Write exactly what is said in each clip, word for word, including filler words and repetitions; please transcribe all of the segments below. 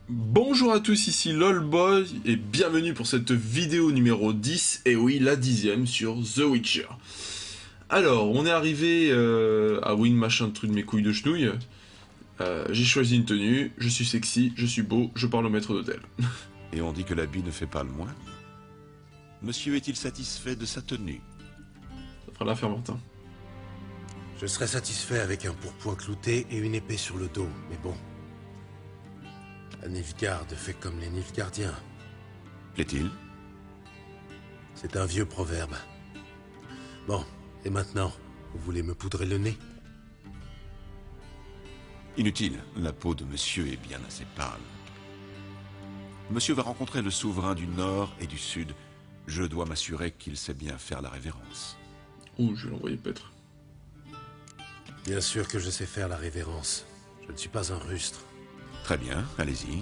Bonjour à tous, ici LOLboy et bienvenue pour cette vidéo numéro dix, et oui, la dixième sur The Witcher. Alors, on est arrivé euh, à Win machin de truc de mes couilles de chenouille. Euh, J'ai choisi une tenue, je suis sexy, je suis beau, je parle au maître d'hôtel. Et on dit que l'habit ne fait pas le moine. Monsieur est-il satisfait de sa tenue? Ça fera l'affaire Martin. Je serais satisfait avec un pourpoint clouté et une épée sur le dos, mais bon. La Nilfgaard fait comme les Nilfgaardiens. Plaît-il? C'est un vieux proverbe. Bon, et maintenant, vous voulez me poudrer le nez? Inutile, la peau de monsieur est bien assez pâle. Monsieur va rencontrer le souverain du Nord et du Sud. Je dois m'assurer qu'il sait bien faire la révérence. Ouh, je vais l'envoyer paître. Bien sûr que je sais faire la révérence. Je ne suis pas un rustre. Très bien, allez-y.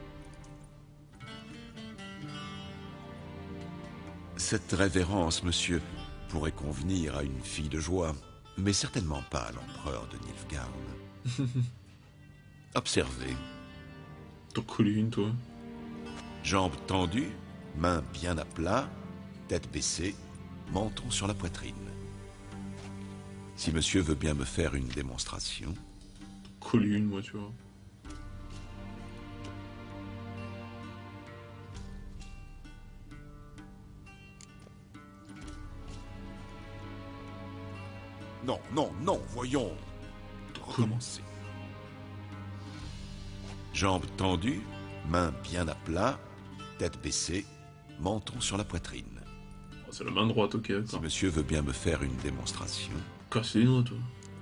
Cette révérence, monsieur, pourrait convenir à une fille de joie, mais certainement pas à l'empereur de Nilfgaard. Observez. T'en colles une, toi. Jambes tendues, mains bien à plat, tête baissée, menton sur la poitrine. Si monsieur veut bien me faire une démonstration. Colle une, moi, tu vois. Non, non, non, voyons. Recommencer. Jambes tendues, mains bien à plat, tête baissée, menton sur la poitrine. Oh, c'est la main droite, ok, Si d'accord. monsieur veut bien me faire une démonstration. Casse les noix, toi.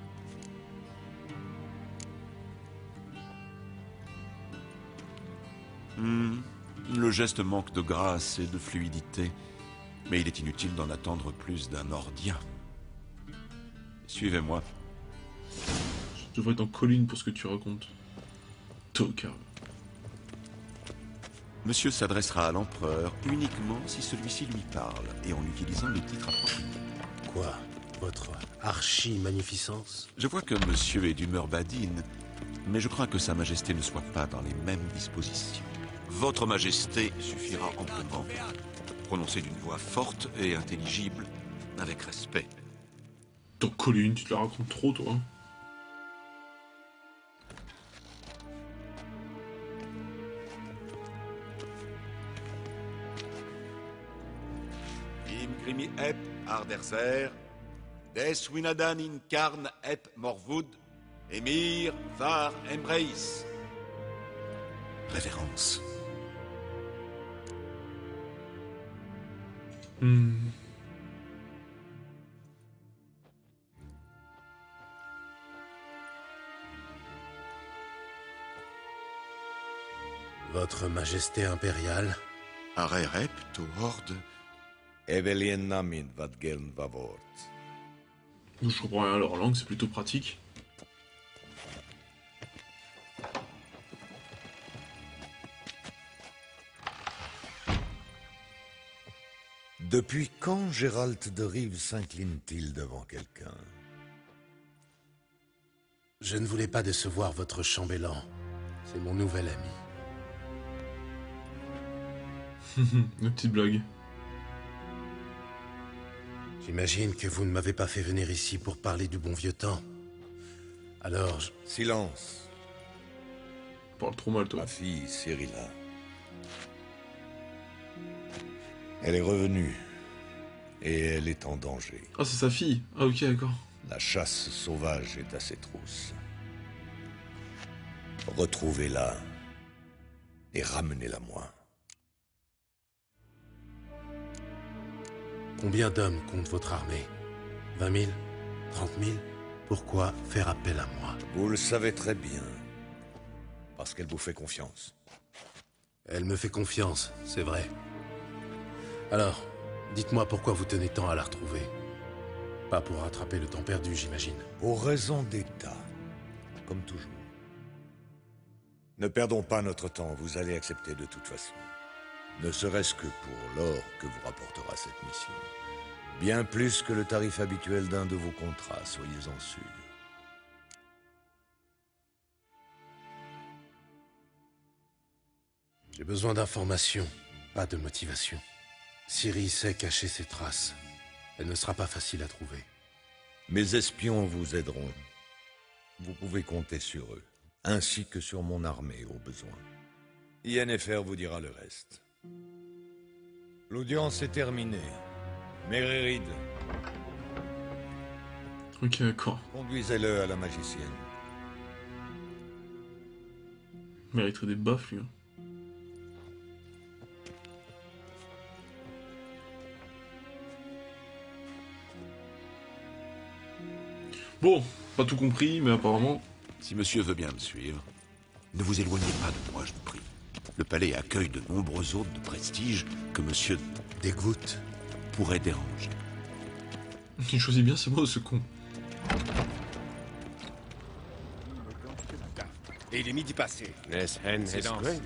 Hmm, le geste manque de grâce et de fluidité, mais il est inutile d'en attendre plus d'un Nordien. Suivez-moi. Je devrais t'en coller une pour ce que tu racontes. Tocard. Monsieur s'adressera à l'empereur uniquement si celui-ci lui parle, et en utilisant le titre approprié. Quoi? Votre archi-magnificence? Je vois que monsieur est d'humeur badine, mais je crains que sa majesté ne soit pas dans les mêmes dispositions. Votre majesté suffira amplement. Prononcé d'une voix forte et intelligible, avec respect. T'en colles une, tu te la racontes trop, toi. Im grimi ep arderzer, des winadan in carn ep morvud, emir var embreis. Révérence. Hmm. Votre majesté impériale? Are ep to horde. Evelien namin vad gern vavort. Je comprends rien à leur langue, c'est plutôt pratique. Depuis quand Gérald de Rive s'incline-t-il devant quelqu'un? Je ne voulais pas décevoir votre chambellan. C'est mon nouvel ami. Une petite blague. J'imagine que vous ne m'avez pas fait venir ici pour parler du bon vieux temps. Alors, je... Silence, Parle trop mal, toi. ma fille Cyrilla. Elle est revenue, et elle est en danger. Ah, c'est sa fille. Ah, ok, d'accord. La chasse sauvage est à ses trousses. Retrouvez-la, et ramenez-la moi. Combien d'hommes compte votre armée? Vingt mille? Trente mille? Pourquoi faire appel à moi? Vous le savez très bien, parce qu'elle vous fait confiance. Elle me fait confiance, c'est vrai. Alors, dites-moi pourquoi vous tenez tant à la retrouver. Pas pour rattraper le temps perdu, j'imagine. Pour raison d'État, comme toujours. Ne perdons pas notre temps, vous allez accepter de toute façon. Ne serait-ce que pour l'or que vous rapportera cette mission. Bien plus que le tarif habituel d'un de vos contrats, soyez-en sûrs. J'ai besoin d'informations, pas de motivation. Ciri sait cacher ses traces. Elle ne sera pas facile à trouver. Mes espions vous aideront. Vous pouvez compter sur eux, ainsi que sur mon armée au besoin. Yennefer vous dira le reste. L'audience est terminée. Méririd, Ok, d'accord. conduisez-le à la magicienne. Mériterait des baffes, lui. hein. Bon, pas tout compris, mais apparemment... Si monsieur veut bien me suivre, ne vous éloignez pas de moi, je vous prie. Le palais accueille de nombreux hôtes de prestige que monsieur Des gouttes. pourrait déranger. Il choisit bien ses mots, ce con. Et il est midi passé. Ness Hen is Silence. great.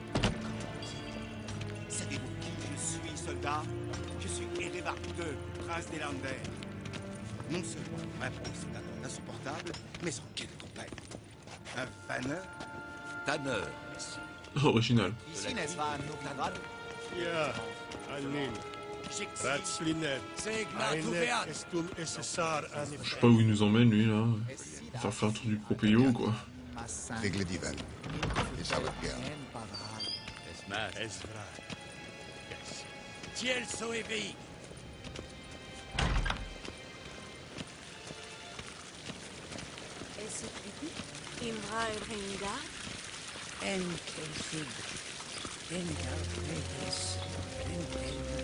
Savez-vous qui je suis, soldat? Je suis Erevar deux, prince des Landers. Non seulement ma réponse est un homme insupportable, mais en quelle compagnie? Un faneur? Tanneur, ici. Original. Ici, n'est-ce pas un Octagrad? Yeah, Anin. J'exige Ratslinet. Segna Ainet Tuveat. estum esessar Je sais pas où il nous emmène, lui, là. Faire faire un tour du proprio, quoi. Reglediven. Isavetger. Ezra. Tiel Soevi. Imra el Rengar, En Kelfig, en Galvez, en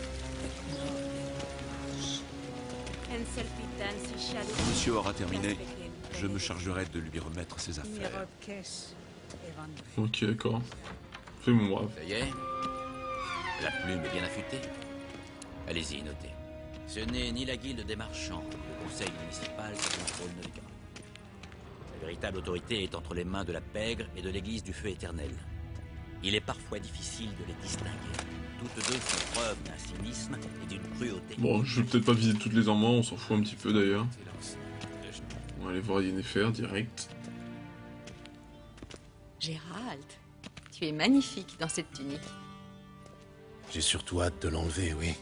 en Selpitan si Shadow. Quand monsieur aura terminé, je me chargerai de lui remettre ses affaires. Mirokes, Evan. Ok, d'accord. Fais mon brave. Ça y est? La plume est bien affûtée? Allez-y, notez. Ce n'est ni la guilde des marchands, le conseil municipal qui contrôle nos liens. La véritable autorité est entre les mains de la pègre et de l'église du feu éternel. Il est parfois difficile de les distinguer. Toutes deux font preuve d'un cynisme et d'une cruauté. Bon, je vais peut-être pas viser toutes les armoires, on s'en fout un petit peu d'ailleurs. On va aller voir Yennefer direct. Gérald, tu es magnifique dans cette tunique. J'ai surtout hâte de l'enlever, oui.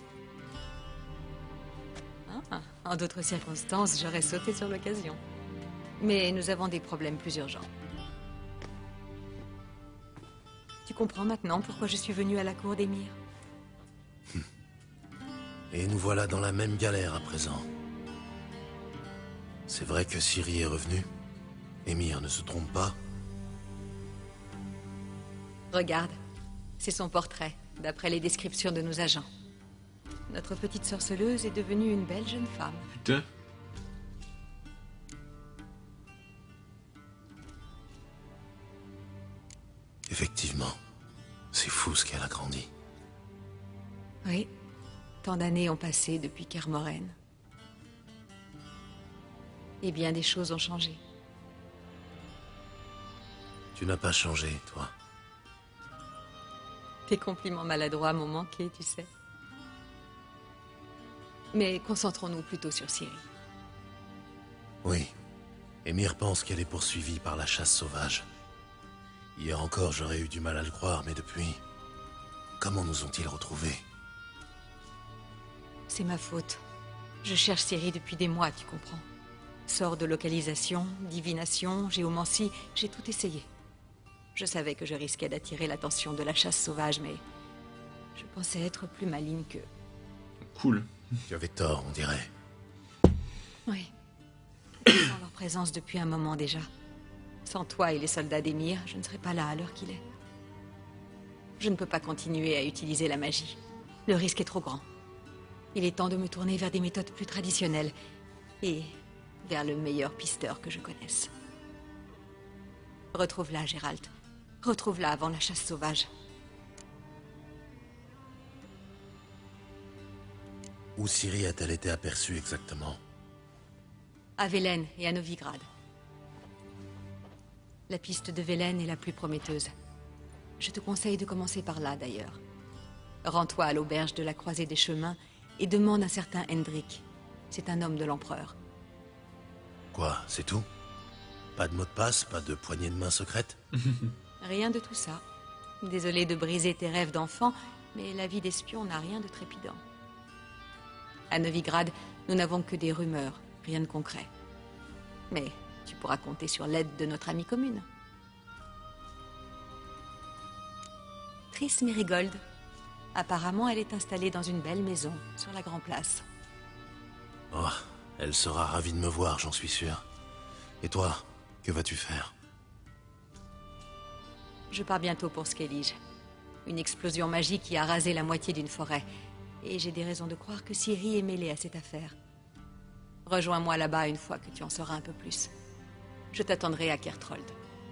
Ah, en d'autres circonstances, j'aurais sauté sur l'occasion. Mais nous avons des problèmes plus urgents. Tu comprends maintenant pourquoi je suis venue à la cour d'Emir? Et nous voilà dans la même galère à présent. C'est vrai que Ciri est revenue. Emir ne se trompe pas. Regarde, c'est son portrait, d'après les descriptions de nos agents. Notre petite sorceleuse est devenue une belle jeune femme. Putain. Effectivement. C'est fou ce qu'elle a grandi. Oui, tant d'années ont passé depuis Kermoren. Et bien des choses ont changé. Tu n'as pas changé, toi. Tes compliments maladroits m'ont manqué, tu sais. Mais concentrons-nous plutôt sur Ciri. Oui. Emir pense qu'elle est poursuivie par la chasse sauvage. Hier encore, j'aurais eu du mal à le croire, mais depuis... Comment nous ont-ils retrouvés? C'est ma faute. Je cherche Ciri depuis des mois, tu comprends. Sort de localisation, divination, géomancie, j'ai tout essayé. Je savais que je risquais d'attirer l'attention de la chasse sauvage, mais... je pensais être plus maligne qu'eux. Cool. Tu avais tort, on dirait. Oui. Je sens leur présence depuis un moment déjà. Sans toi et les soldats d'Emir, je ne serais pas là à l'heure qu'il est. Je ne peux pas continuer à utiliser la magie. Le risque est trop grand. Il est temps de me tourner vers des méthodes plus traditionnelles. Et vers le meilleur pisteur que je connaisse. Retrouve-la, Gérald. Retrouve-la avant la chasse sauvage. Où Ciri a-t-elle été aperçue exactement? À Velen et à Novigrad. La piste de Velen est la plus prometteuse. Je te conseille de commencer par là, d'ailleurs. Rends-toi à l'auberge de la Croisée des Chemins et demande un certain Hendrik. C'est un homme de l'empereur. Quoi, c'est tout? Pas de mot de passe, pas de poignée de main secrète? Rien de tout ça. Désolée de briser tes rêves d'enfant, mais la vie d'espion n'a rien de trépidant. À Novigrad, nous n'avons que des rumeurs, rien de concret. Mais tu pourras compter sur l'aide de notre amie commune. Triss Merigold. Apparemment, elle est installée dans une belle maison, sur la Grand Place. Oh, elle sera ravie de me voir, j'en suis sûr. Et toi, que vas-tu faire? Je pars bientôt pour Skellige. Une explosion magique qui a rasé la moitié d'une forêt. Et j'ai des raisons de croire que Ciri est mêlée à cette affaire. Rejoins-moi là-bas une fois que tu en sauras un peu plus. Je t'attendrai à Kertrold.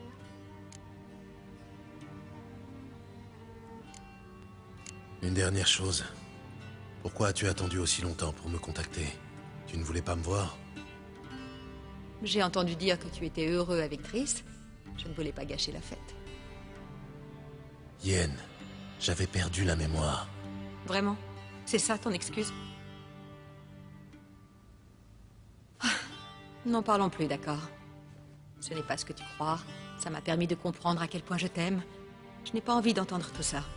Une dernière chose. Pourquoi as-tu attendu aussi longtemps pour me contacter? Tu ne voulais pas me voir? J'ai entendu dire que tu étais heureux avec Triss. Je ne voulais pas gâcher la fête. Yen, j'avais perdu la mémoire. Vraiment? C'est ça ton excuse? N'en parlons plus, d'accord? Ce n'est pas ce que tu crois. Ça m'a permis de comprendre à quel point je t'aime. Je n'ai pas envie d'entendre tout ça.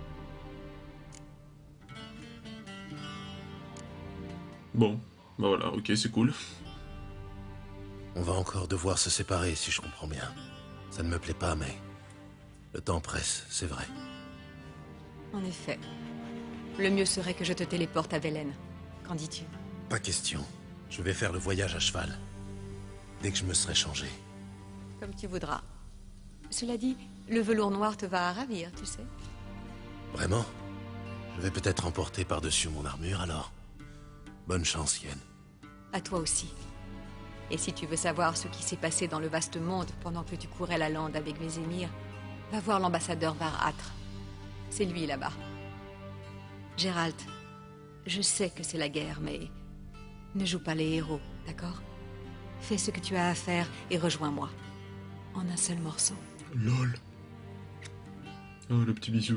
Bon, bah voilà, ok, c'est cool. On va encore devoir se séparer, si je comprends bien. Ça ne me plaît pas, mais... le temps presse, c'est vrai. En effet. Le mieux serait que je te téléporte à Velen. Qu'en dis-tu? Pas question. Je vais faire le voyage à cheval. Dès que je me serai changé. Comme tu voudras. Cela dit, le velours noir te va à ravir, tu sais. Vraiment? Je vais peut-être emporter par-dessus mon armure, alors. Bonne chance, Yen. À toi aussi. Et si tu veux savoir ce qui s'est passé dans le vaste monde pendant que tu courais la lande avec Vézémir, va voir l'ambassadeur Var-Atre. C'est lui, là-bas. Gérald, je sais que c'est la guerre, mais... ne joue pas les héros, d'accord? Fais ce que tu as à faire et rejoins-moi. En un seul morceau. Lol. Oh, le petit bisou.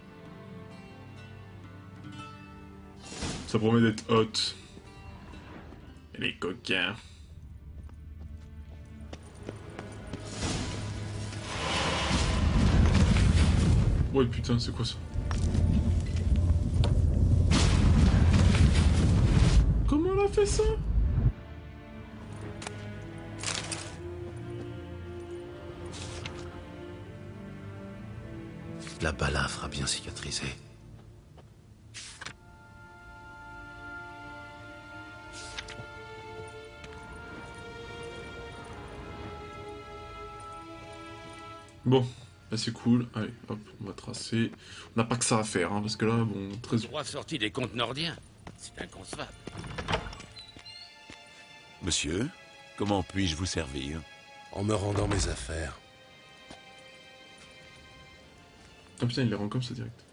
Ça promet d'être hot. Les coquins. Ouais, putain, c'est quoi ça? Comment elle a fait ça? La balafre a bien cicatrisé. Bon, bah c'est cool. Allez, hop, on va tracer. On n'a pas que ça à faire, hein, parce que là, bon, très... Droit sorti des contes nordiens. C'est inconcevable. Monsieur, comment puis-je vous servir? En me rendant mes affaires. Ah putain, il les rend comme ça direct.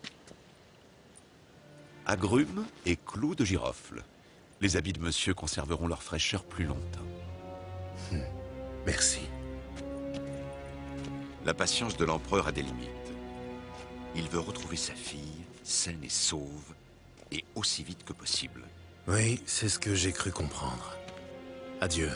Agrumes et clous de girofle. Les habits de monsieur conserveront leur fraîcheur plus longtemps. Hmm. Merci. La patience de l'empereur a des limites. Il veut retrouver sa fille, saine et sauve, et aussi vite que possible. Oui, c'est ce que j'ai cru comprendre. Adieu.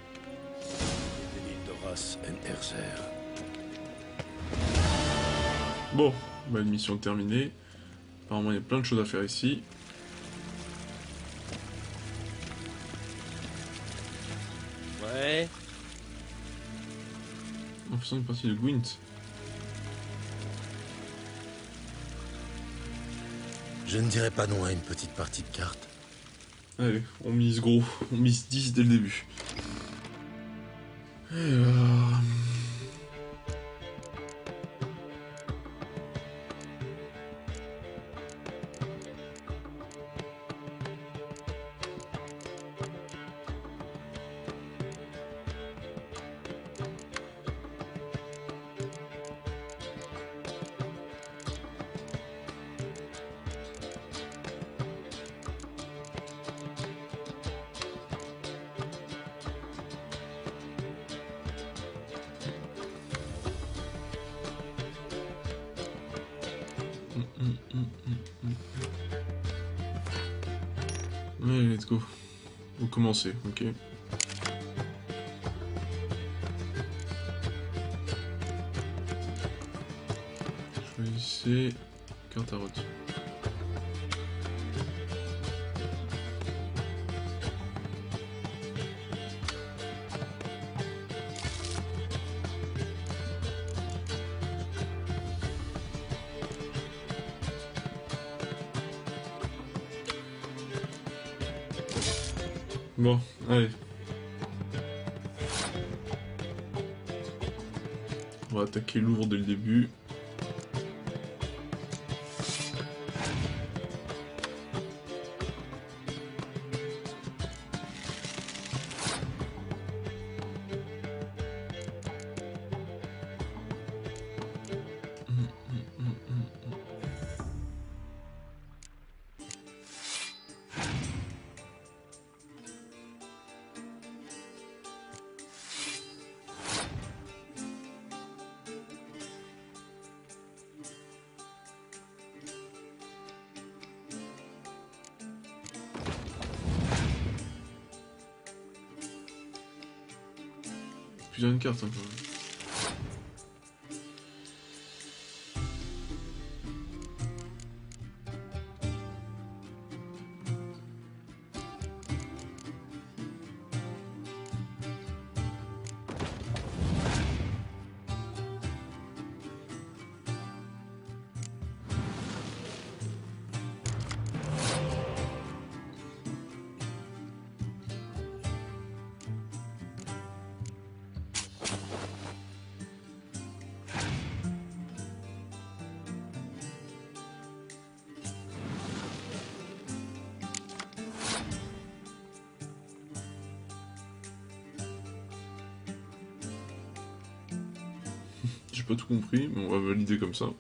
Bon, bah une mission terminée. Apparemment, il y a plein de choses à faire ici. Ouais. En faisant une partie de Gwent. Je ne dirais pas non à une petite partie de cartes. Allez, on mise gros. On mise dix dès le début. Alors... Allez, let's go. Vous commencez, ok. c'est carte à rôtir. Bon, allez. On va attaquer lourd dès le début. Plusieurs une carte hein, quand même. J'ai pas tout compris, mais on va valider comme ça.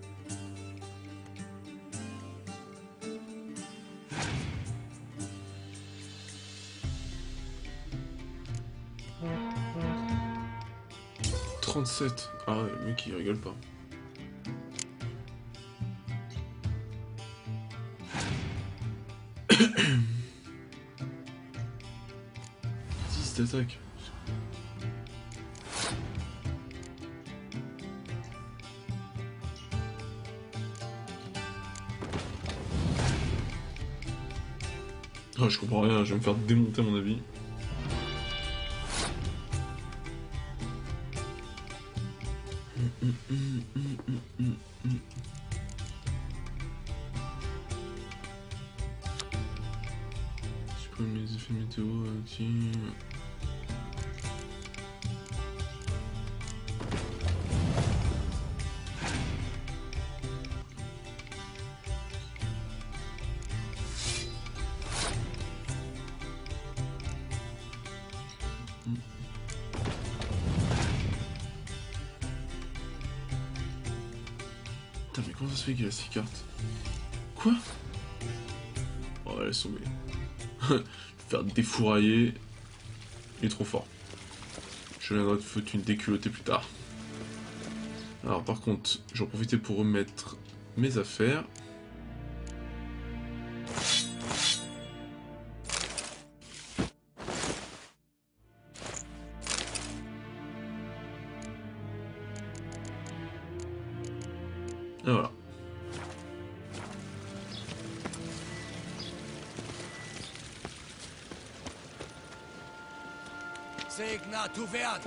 trente-sept. Ah ouais, le mec il rigole pas. dix d'attaque. Ah, je comprends rien, je vais me faire démonter à mon avis. Supprime les effets météo, active. Putain, mais comment ça se fait qu'il a six cartes? Quoi? Oh, laisse tomber. Faire défourailler. Il est trop fort. Je viendrai te foutre une déculottée plus tard. Alors, par contre, j'en profiter pour remettre mes affaires. Et voilà. Segna tu werd.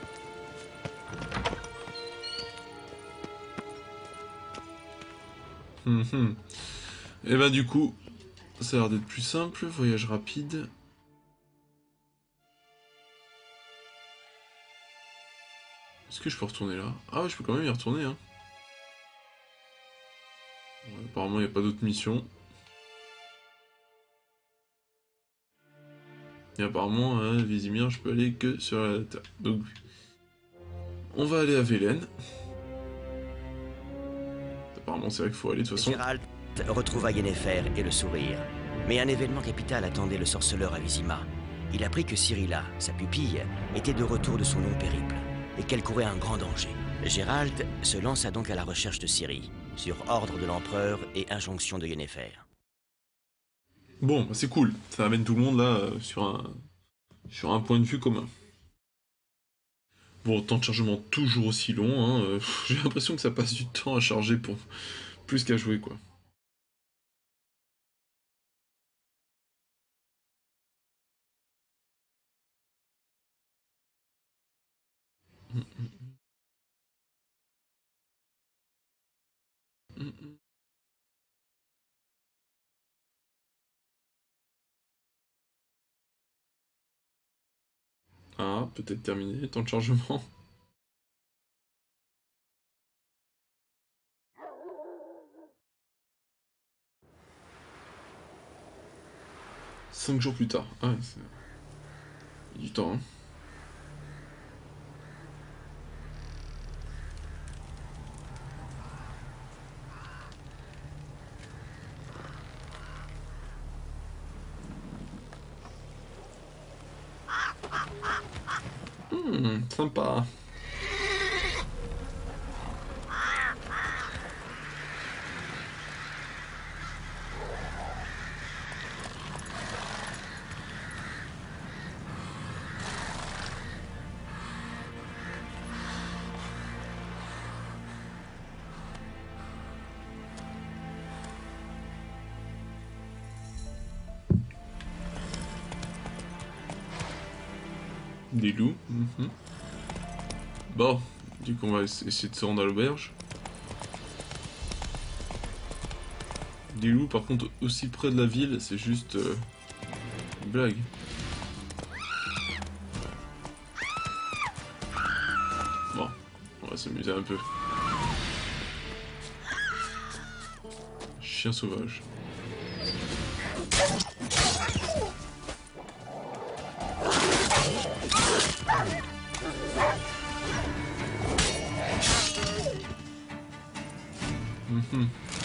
Mmh. Et ben du coup, ça a l'air d'être plus simple. Voyage rapide. Est-ce que je peux retourner là? Ah ouais, je peux quand même y retourner hein. Bon, apparemment il n'y a pas d'autres missions. Et apparemment, hein, Vizimir, je peux aller que sur la Terre. Donc, on va aller à Velen. Apparemment, c'est vrai qu'il faut aller de toute façon. Gérald retrouva Yennefer et le sourire. Mais un événement capital attendait le sorceleur à Vizima. Il apprit que Cyrilla, sa pupille, était de retour de son long périple, et qu'elle courait un grand danger. Gérald se lança donc à la recherche de Ciri, sur ordre de l'empereur et injonction de Yennefer. Bon, bah c'est cool, ça amène tout le monde là euh, sur un sur un point de vue commun. Bon, temps de chargement toujours aussi long, hein. euh, j'ai l'impression que ça passe du temps à charger pour plus qu'à jouer, quoi. Mm, mm. Mm, mm. Ah, peut-être terminé, temps de chargement. Cinq jours plus tard. Ah ouais, c'est... Il y a du temps, hein. Hmm, sympa. Des loups. Mm-hmm. Bon, du coup on va essayer de se rendre à l'auberge. Des loups par contre aussi près de la ville, c'est juste euh, une blague. Bon, on va s'amuser un peu. Chien sauvage. Mm-hmm.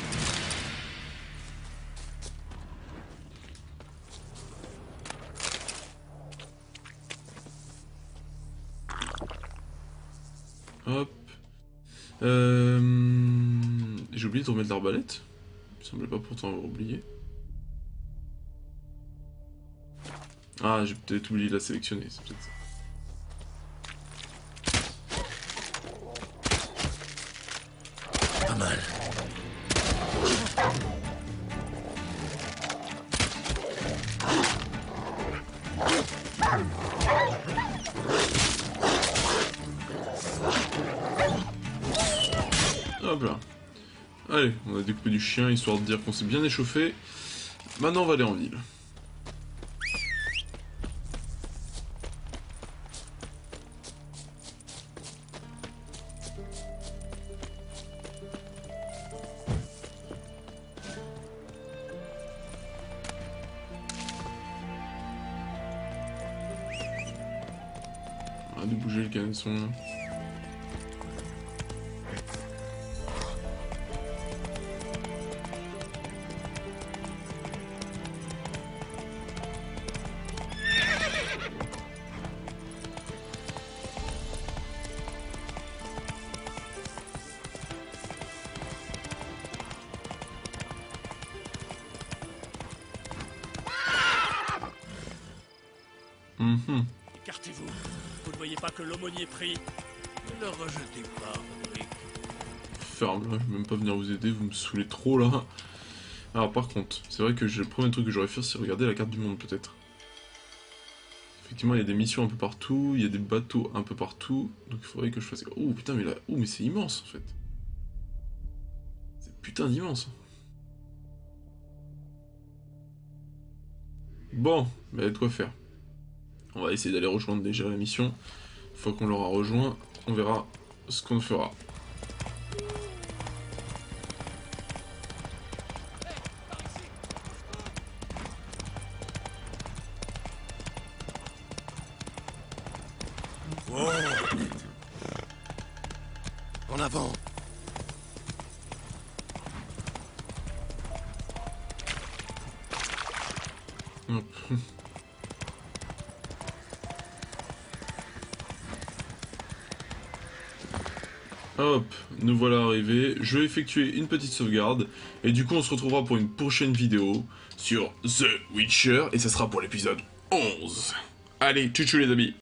Hop. Euh... J'ai oublié de remettre l'arbalète. Il me semblait pas pourtant avoir oublié. Ah, j'ai peut-être oublié de la sélectionner, c'est peut-être ça. Pas mal. Hop là. Allez, on a découpé du chien histoire de dire qu'on s'est bien échauffé. Maintenant on va aller en ville. On va de bouger le canasson là. Mm-hmm. Écartez-vous. Vous ne voyez pas que l'aumônier est pris? Ne le rejetez pas, Roderick. Ferme là, je vais même pas venir vous aider, vous me saoulez trop là. Alors par contre, c'est vrai que le premier truc que j'aurais fait, c'est regarder la carte du monde peut-être. Effectivement, il y a des missions un peu partout, il y a des bateaux un peu partout, donc il faudrait que je fasse... Oh putain, mais là... Oh mais c'est immense en fait. C'est putain d'immense. Bon, bah il y a de quoi faire. On va essayer d'aller rejoindre déjà la mission. Une fois qu'on l'aura rejoint, on verra ce qu'on fera. Oh. En avant. Hop. Hop, nous voilà arrivés. Je vais effectuer une petite sauvegarde. Et du coup, on se retrouvera pour une prochaine vidéo sur The Witcher. Et ça sera pour l'épisode onze. Allez, tchou tchou les amis.